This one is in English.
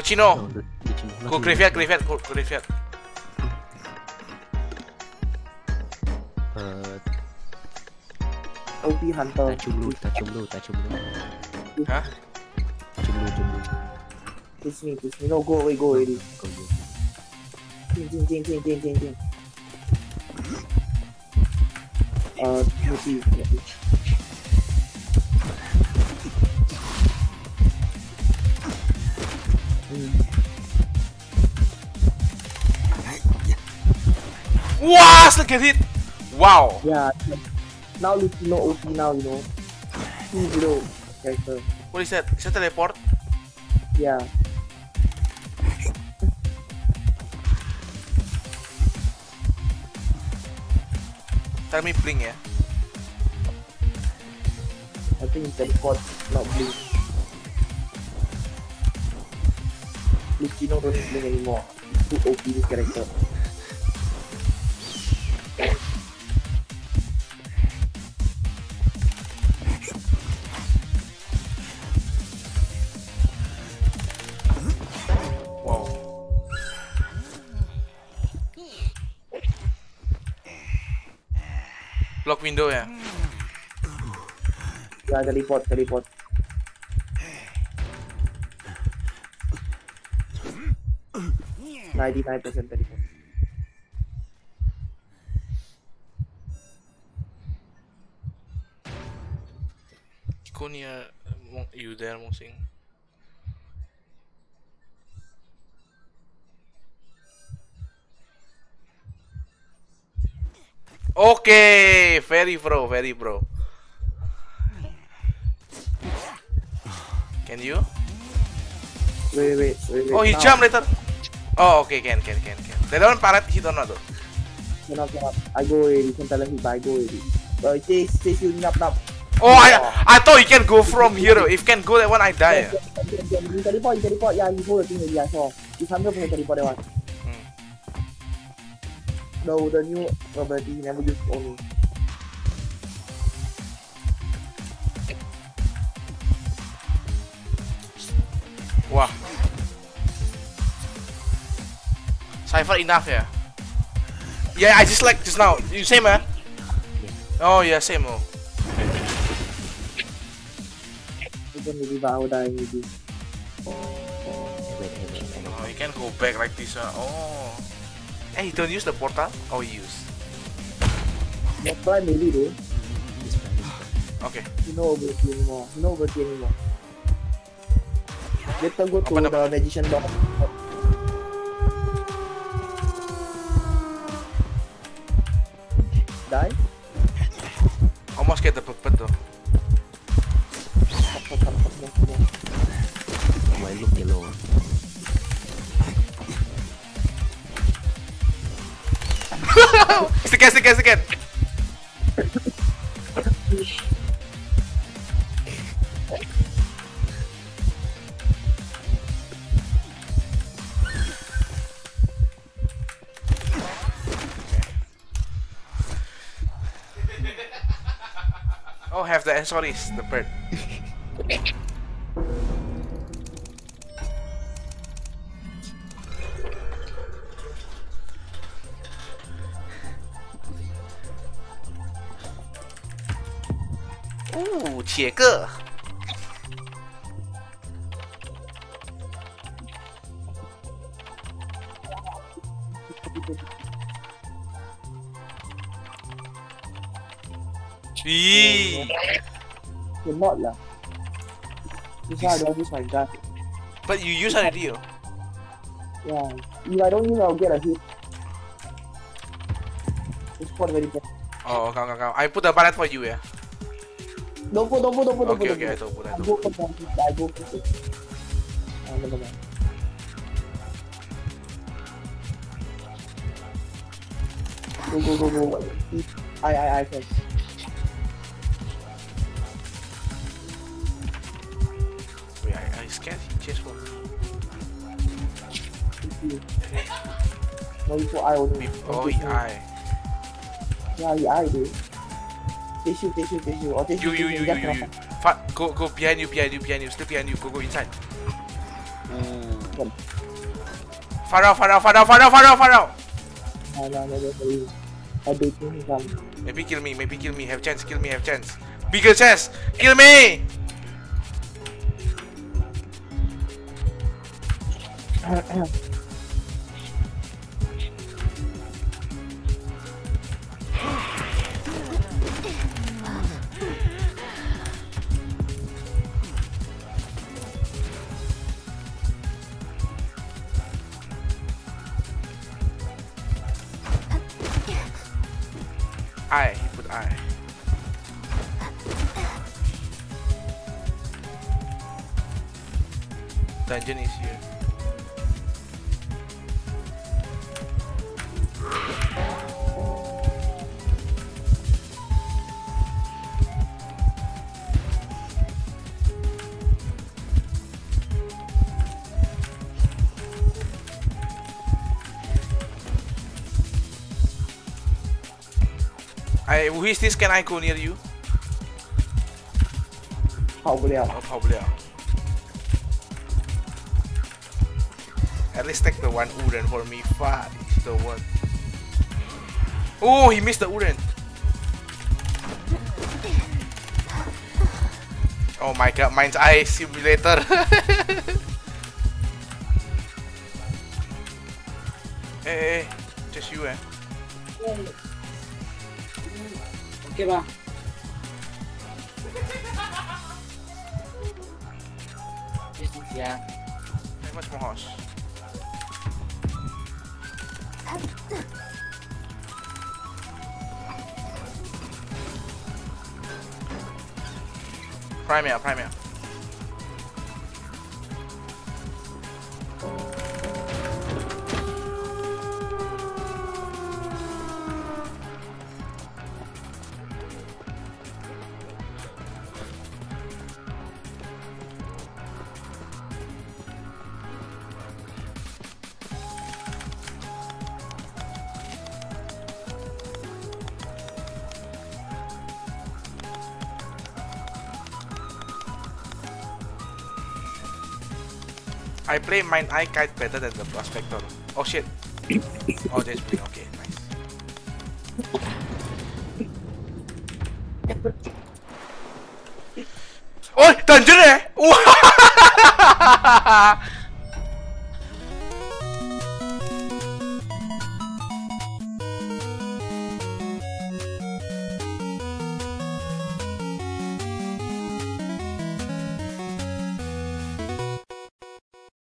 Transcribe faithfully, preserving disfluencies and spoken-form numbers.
Lucino. No, Lu- Lucino. Go graveyard, graveyard, go graveyard. Uh, O P Hunter. touch blue, touch blue, touch blue. Hah? Touch blue, touch blue. Push me, push me. No, go away, go already. Go, go. Jing, jing, jing, jing, jing, jing, jing. Uh, Muti, Muti. Wah, still get hit. Wow. Yeah. Now Lucino O P now, you know. two zero character. What is that? Is that teleport? Yeah. Tell me blink ya. I think it's teleport, not blink. Lucino don't blink anymore. Too O P this character. Wow. Block window ya. Yeah, teleport, teleport. ninety-nine percent teleport. Ikonia you there Mosing. Okay, very pro, very pro. Can you? Wait, wait, wait, wait. Oh, he now. jumped later. Oh, okay, can, can, can, can. They don't parrot hit or not though. Cannot, cannot. I go already. Can tell him I go already. Uh, stay, stay still. Nap, nap. Oh, I, I thought he can go from here. If can go that one, I die. You teleport, you teleport. Yeah, you hold the thing already. I saw. It's one hundred percent teleport that one. Hmm. No, the new ability he never used only. Wah. Cypher enough ya? Yeah, I just like just now. You same man? Oh yeah, same oh. Even maybe Bao dying maybe. Wait, wait, wait, wait. Oh, you can go back like this. Uh. Oh. Hey, don't use the portal? Oh, you use. Not try maybe though. This one, this one. Okay. You know ability anymore. You know ability anymore. Let them go to Open the up. magician door. Die? Almost get the puppet though. Why look yellow? Stick it, stick it, stick it. Oh, have the sorry, the bird. Ooh, 铁个。咦 You're not lah. This why I don't use my gun. But you use already. Oh. Yeah. If I don't use, I'll get a hit. It's quite very bad. Oh, come, come, come. I put the barret for you, yeah. Don't put, don't put, don't put, don't Okay, put. okay, I don't don't put, I I don't go put. for it. I go for it. Ah, never mind. Go, go, go, go. I, I, I first. Wait, I, I scared he chased for me. No, you put I only. Oh, he I. Yeah, he I dude. Take you, take you, take you. Or take You, you, you, you, just you, you. Fa go, go behind you, behind you, behind you. Still behind you. Go, go inside. Ooh. second. Far out, far out, far out, far out, far out, far out. No, no, no, no, no. I beat him some. Maybe kill me, maybe kill me, have chance, kill me, have chance. Bigger chance, kill me! I, he put I. Dungeon is here. I, who is this? Can I go near you? 跑不了。 Oh, 跑不了. At least take the one Uren for me. Fuck, it's the one. Oh, he missed the Uren. Oh my god, mine's eye simulator. Hey, hey, just you, eh? Okay ba? Yeah. How much more horse? Prime out, prime out. I play Mind Eye Kite better than the Prospector. Oh shit. Oh, just playing. Okay, nice. Oh, dungeon eh!